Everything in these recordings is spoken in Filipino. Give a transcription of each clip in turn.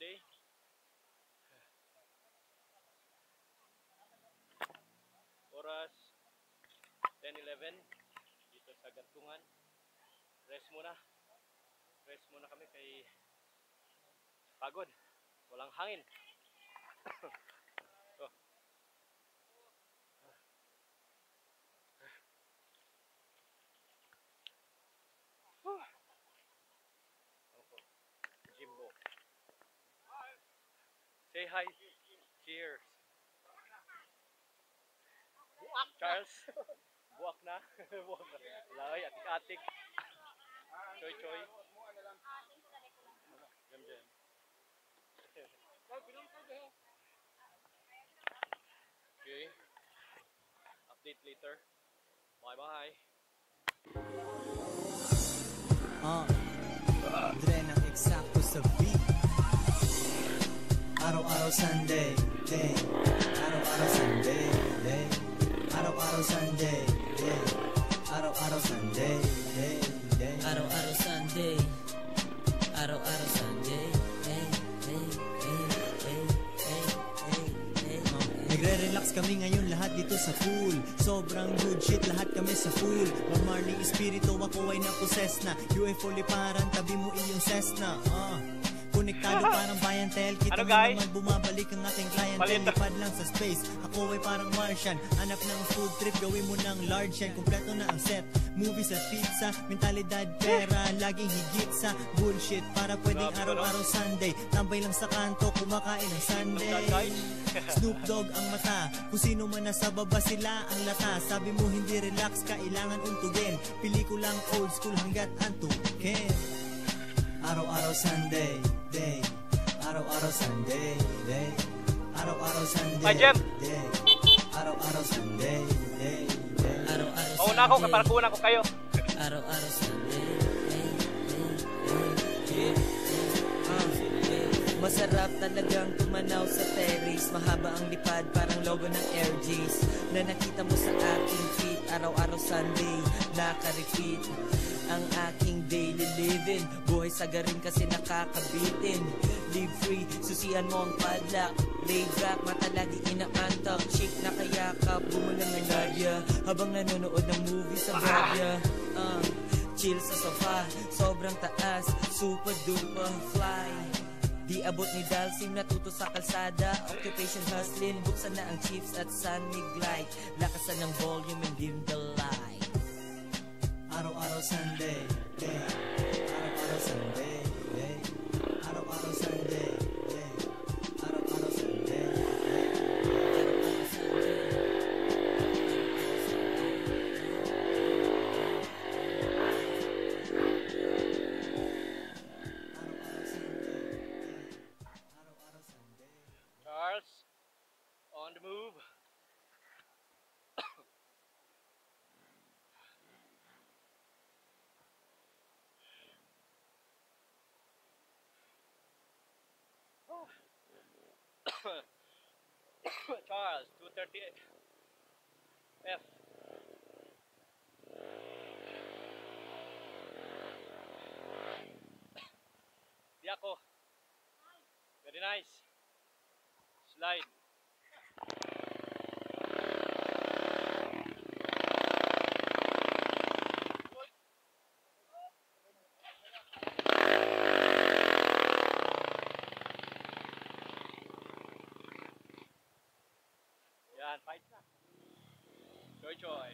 Sunday. Oras 10:11 dito sa Gantungan. Rest muna kami kay pagod, walang hangin. Jimbo, say hi. Cheers. Charles, buwak na. Buwak na. Lay, atik-atik. Choy-choy. Jam-jam. Okay. Update later. Bye-bye. Dre ng eksakto sa beat. Araw-araw Sunday, day. Araw-araw Sunday, day. Araw-araw Sunday, day. Araw-araw Sunday, day, day. Araw-araw Sunday. Araw-araw Sunday. Hey, hey, hey, hey, hey, hey, hey. Nagre-relax kami ngayon lahat dito sa pool. Sobrang good shit, lahat kami sa pool. Bob Marley espiritu, ako ay naposes na. UFO liparan, tabi mo iyong Cessna. Konektado parang bayan tel. Kita mo naman bumabalik ang ating clientele. Lipad lang sa space, ako ay parang Martian. Hanap ng food trip, gawin mo ng large yan. Kompleto na ang set, movies at pizza. Mentalidad, pera, laging higit sa bullshit. Para pwedeng araw-araw Sunday. Tambay lang sa kanto, kumakain ng Sunday. Snoop Dogg ang mata, kung sino man nasa baba sila ang lata. Sabi mo hindi relax, kailangan untugin. Pelikulang old school hanggat antukin. Araw-araw Sunday, day. Araw-araw Sunday, day. Araw-araw Sunday, day. Araw-araw Sunday, day, day. Araw-araw Sunday. Una ako, para kunan ko kayo. Araw-araw Sunday. Masarap talagang tumanaw sa terrace. Mahaba ang lipad, parang logo ng Air J's na nakita mo sa aking feet. Araw-araw Sunday, naka-repeat ang aking daily living. Buhay sagarin kasi nakakabitin. Live free, susian mo ang padlock. Laid back, mata lagi inaantak. Shake na kayakap, bumulang ng Nadia habang nanonood ng movie sa Bravia. Chill sa sofa, sobrang taas, super duper fly. Di abot ni Dalsim, natuto sa kalsada. Occupation hustling, buksan na ang chips at sunnig light. Lakasan ng volume and dim the light. Araw-araw Sunday, day. Araw-araw Sunday, day. Araw-araw Sunday, day. Araw-araw Sunday, day. Araw-araw Sunday. Charles, on the move. Charles, 238 F. Di ako. Very nice. Slide. Yan, fight na. Choy choy.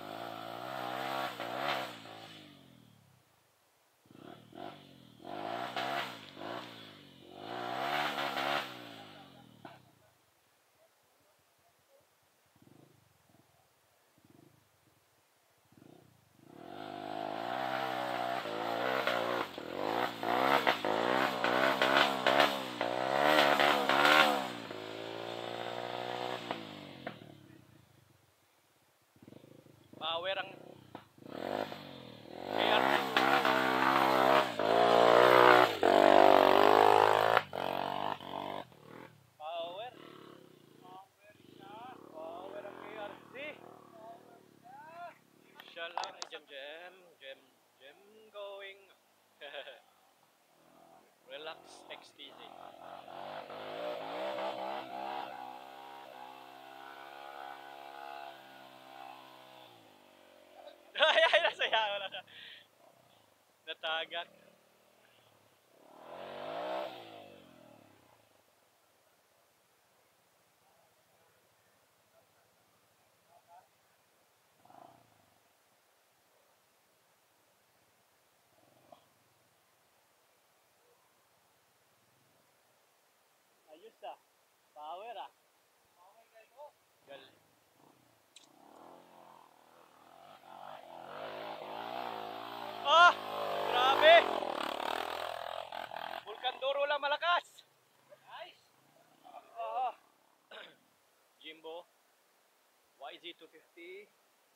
Power ang air. Power. Power ang ARC. Siya lang, jam going. Relax XTZ. Ay, nasaya ko na siya. Natagak. Ayos ah. Power ah. Gal. Ah! Grabe! Vulcanduro lang malakas. Nice. Ah. Jimbo. YZ250.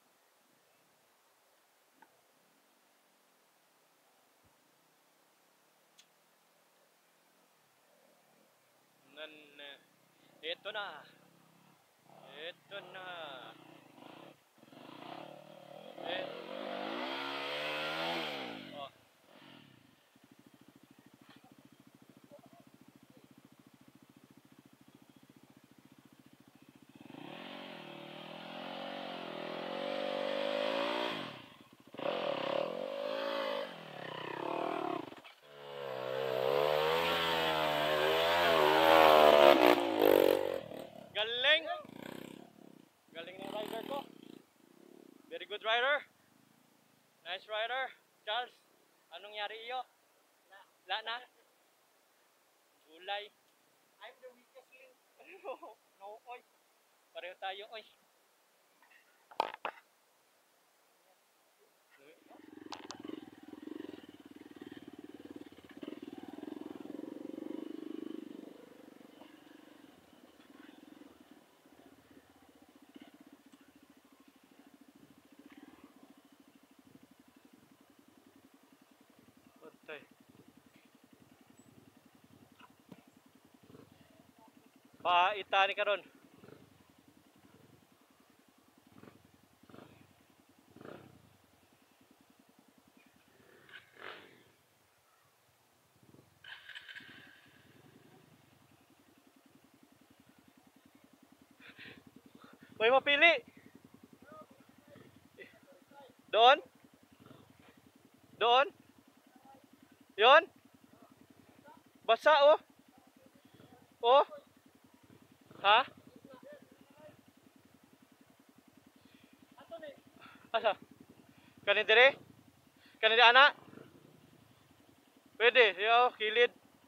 Ito na. Ito na. Oh. Galing! Galing ng rider ko. Very good rider. Nice rider. Charles, anong yari iyo? Na? Gulay. I'm the weakest link. No, oy. Pareho tayo, oy. Patay. Paitani ka ron. May mapili. Doon? Doon? Yon? Basa oh. Oh? Ha? Asa? Kanin dire? Kanin di anak? Pwede, yo, kilid.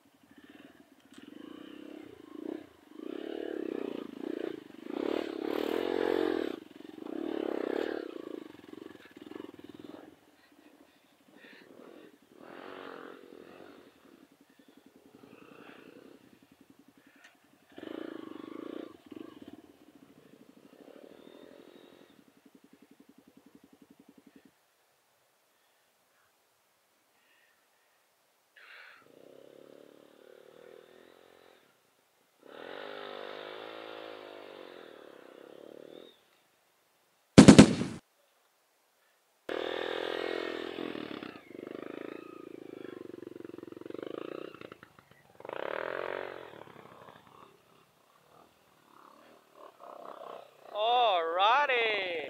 Alrighty.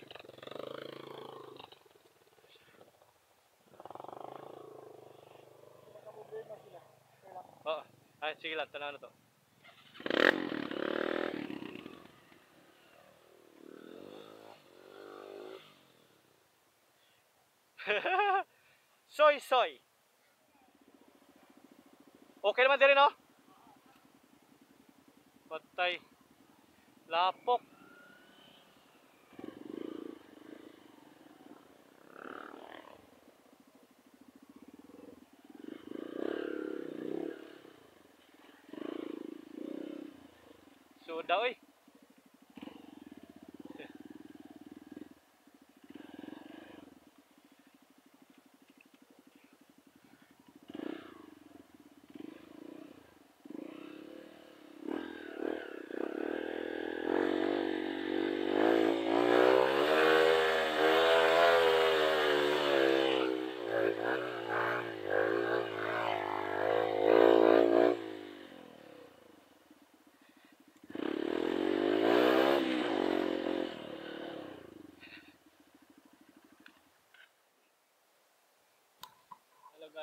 Oh, ay sige lang, tanaw na to. Soy. Okay naman din no? Patay. Lapok. Suda oy.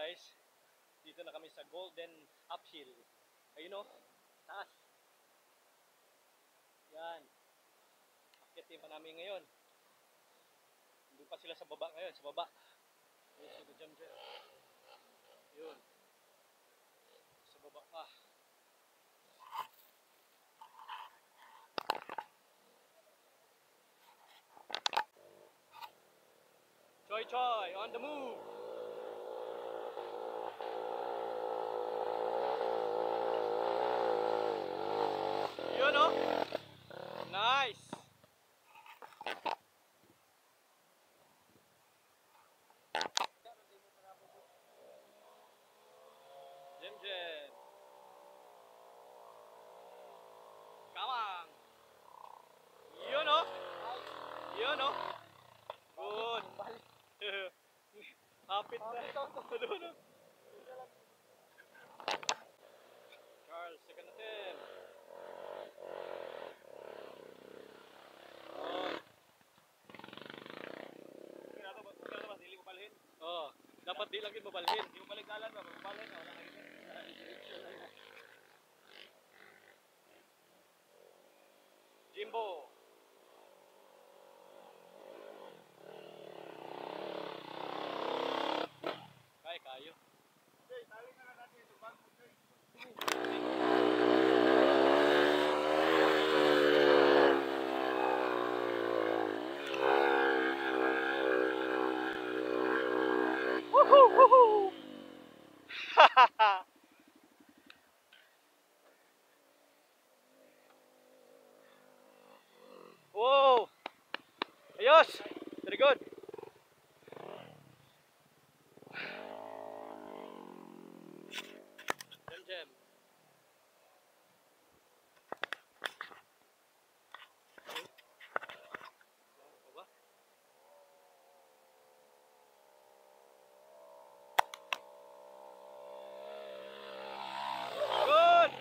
guys, dito na kami sa Golden Uphill. Ayun o, taas. Yan. Akitin pa namin ngayon. Hindi pa sila sa baba ngayon, sa baba. Ayun, sa jam dyan. Yun. Sa baba pa. Choy Choy, on the move! Yun o! Nice! Jem Jem! Kamang! Yun o! Yun o! Good! Hapit na! Doon o! Charles, second attempt! Oh, dapat di lagi mabalhin. Di mo balikalan ba? Mabalhin na. Wala na. Jimbo. Kaya kayo. Okay, tali na natin ito. Woohoo! Wow! Ayos! Very good! Jam jam! Good!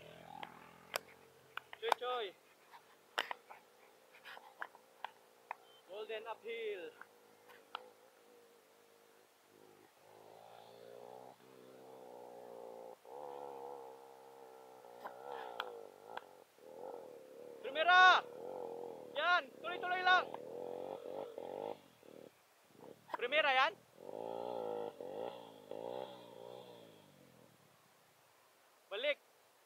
Choy choy! Golden Uphill! Primera! Yan! Tuloy-tuloy lang! Primera yan? Balik!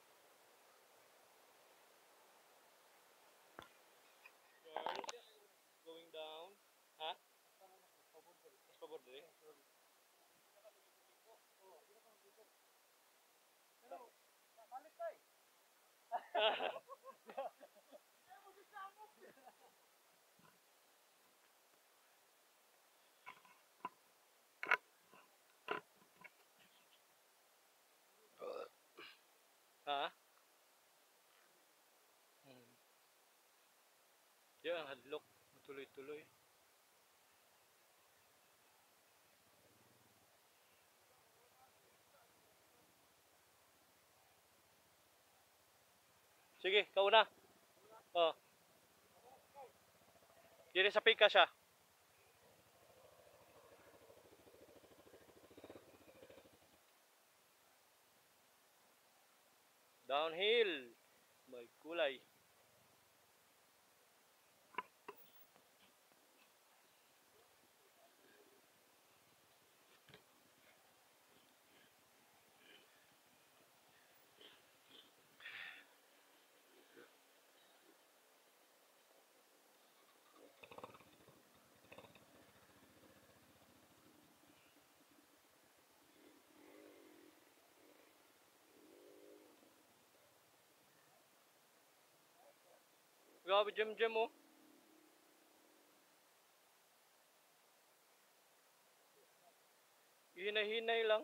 Going down. Ha? Mas pabor din. Balik tayo! Ha? Diyan, hadlok. Tuloy-tuloy. Sige, kauna. Oh. Diri sa pika siya. Downhill. May kulay. Grabe jam jam oh. Hinay-hinay lang.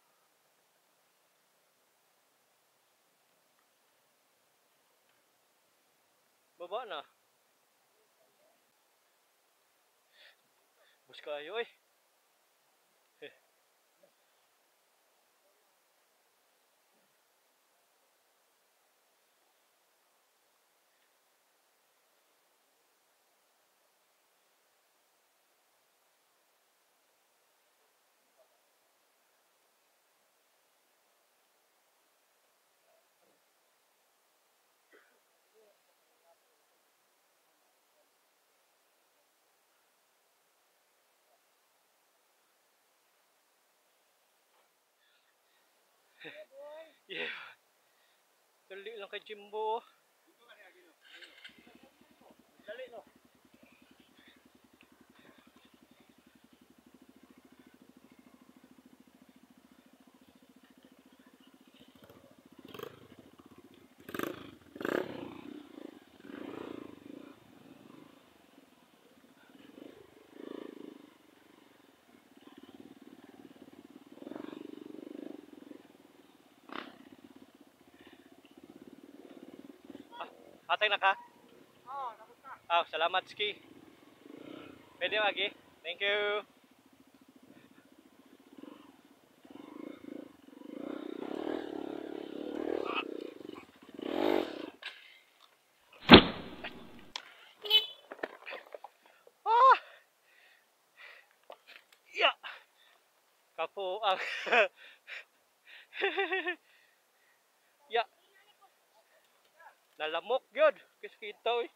Baba na. Bus kayo eh. Yeah. Dali lang kay Jimbo. Dali no. Atay na ka? Oo, tapos na. Salamat, Ski. Pwede magi. Thank you. Ah! Ya! Kapo ang ya. Nalamok gyud. Kis kita oy.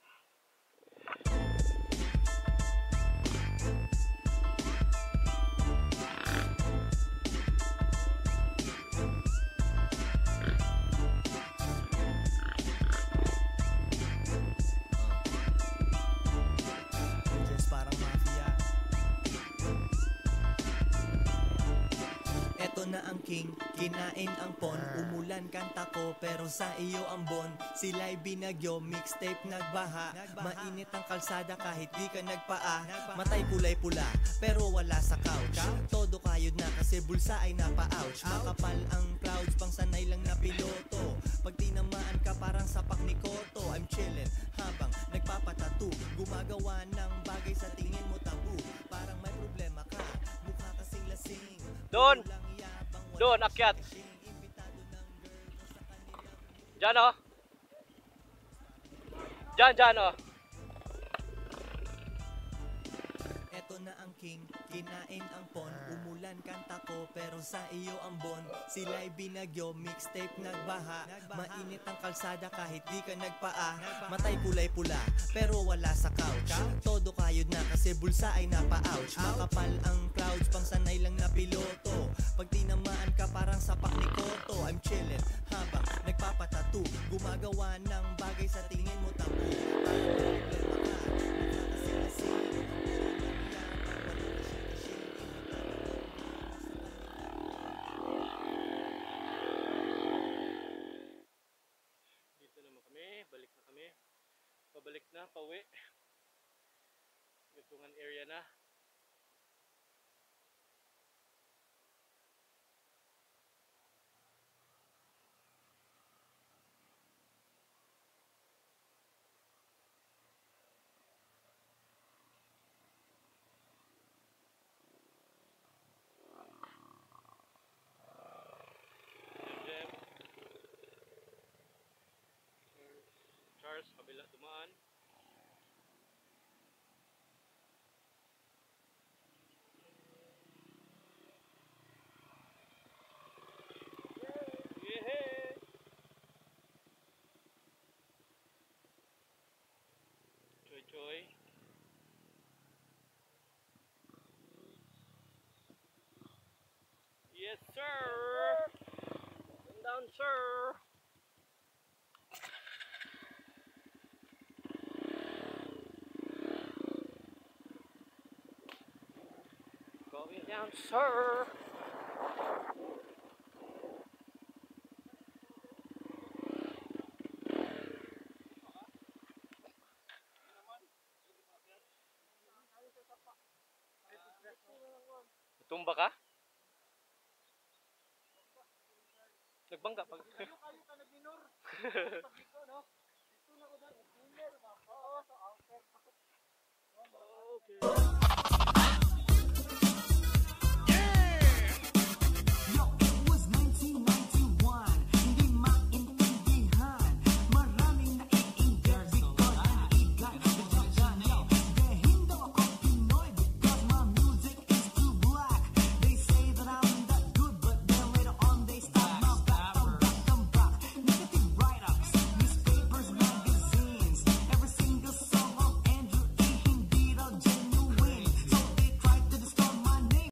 Just parang mafia. Eto na ang king, kinain ang pon. Umulan kanta ko pero sa iyo ang bon. Sila'y binagyo, mixtape nagbaha. Mainit ang kalsada kahit di ka nagpaa. Matay kulay pula pero wala sa couch. Todo kayod na kasi bulsa ay napa-ouch. Makapal ang clouds, pang sanay lang na piloto. Pag tinamaan ka parang sapak ni Koto. I'm chillin' habang nagpapatatu. Gumagawa ng bagay sa tingin mo tabu. Parang may problema ka, mukha kasing lasing. Doon! Doon, akyat! Diyan o! Diyan o! Eto na ang king, kinain ang pon. Umulan kanta ko pero sa iyo ang bon. Sila'y binagyo, mixtape nagbaha. Mainit ang kalsada kahit di ka nagpaa. Matay kulay pula pero wala sa couch. Todo kayod na kasi bulsa ay napa-ouch. Makapal ang clouds, pang sanay lang na piloto. Pag tinamaan ka parang sapak ni Koto. I'm chillin' habang nagpapatatu. Gumagawa ng bagay sa tingin mo tabu. Parang may problema ka, mukha kasing lasing. Dito naman kami, balik na kami. Pabalik na, pauwi. Gutungan area na. Charles, kabila dumaan. Yehey! Choy choy. Yes sir! Come down sir! Going down, sir. Tumba ka? Nagbangga pag.